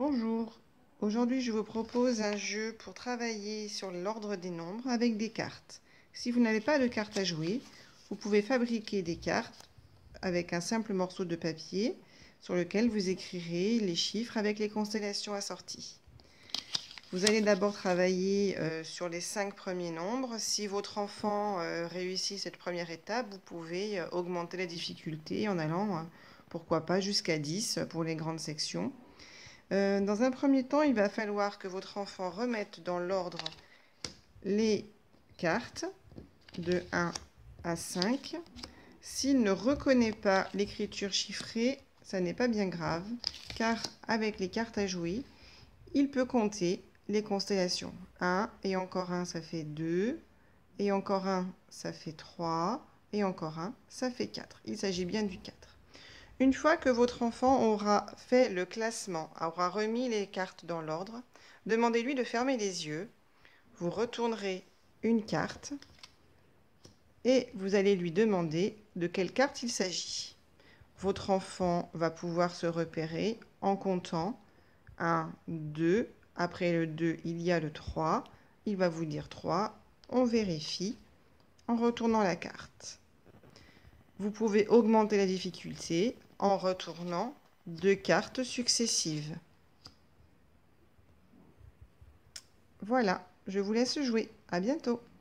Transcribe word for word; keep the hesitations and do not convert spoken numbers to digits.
Bonjour, aujourd'hui je vous propose un jeu pour travailler sur l'ordre des nombres avec des cartes. Si vous n'avez pas de cartes à jouer, vous pouvez fabriquer des cartes avec un simple morceau de papier sur lequel vous écrirez les chiffres avec les constellations assorties. Vous allez d'abord travailler euh, sur les cinq premiers nombres. Si votre enfant euh, réussit cette première étape, vous pouvez euh, augmenter la difficulté en allant, euh, pourquoi pas, jusqu'à dix pour les grandes sections. Euh, dans un premier temps, il va falloir que votre enfant remette dans l'ordre les cartes de un à cinq. S'il ne reconnaît pas l'écriture chiffrée, ça n'est pas bien grave, car avec les cartes à jouer, il peut compter les constellations. un et encore un, ça fait deux, et encore un, ça fait trois, et encore un, ça fait quatre. Il s'agit bien du quatre. Une fois que votre enfant aura fait le classement, aura remis les cartes dans l'ordre, demandez-lui de fermer les yeux. Vous retournerez une carte et vous allez lui demander de quelle carte il s'agit. Votre enfant va pouvoir se repérer en comptant un, deux. Après le deux, il y a le trois. Il va vous dire trois. On vérifie en retournant la carte. Vous pouvez augmenter la difficulté en retournant deux cartes successives. Voilà, je vous laisse jouer. À bientôt.